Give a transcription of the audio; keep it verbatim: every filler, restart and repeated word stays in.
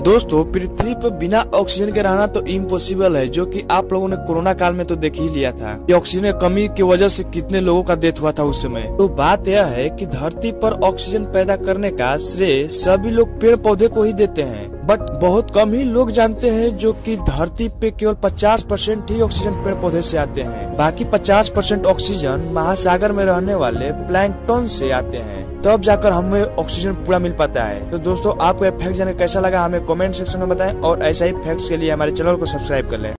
दोस्तों, पृथ्वी पर बिना ऑक्सीजन के रहना तो इम्पॉसिबल है, जो कि आप लोगों ने कोरोना काल में तो देख ही लिया था कि ऑक्सीजन की कमी की वजह से कितने लोगों का डेथ हुआ था उस समय। तो बात यह है कि धरती पर ऑक्सीजन पैदा करने का श्रेय सभी लोग पेड़ पौधे को ही देते हैं, बट बहुत कम ही लोग जानते हैं जो कि धरती पे केवल पचास परसेंट ही ऑक्सीजन पेड़ पौधे से आते हैं। बाकी पचास परसेंट ऑक्सीजन महासागर में रहने वाले प्लैंकटन से आते हैं, तब जाकर हमें ऑक्सीजन पूरा मिल पाता है। तो दोस्तों, आपको यह फैक्ट जाने कैसा लगा हमें कमेंट सेक्शन में बताएं और ऐसा ही फैक्ट्स के लिए हमारे चैनल को सब्सक्राइब कर लें।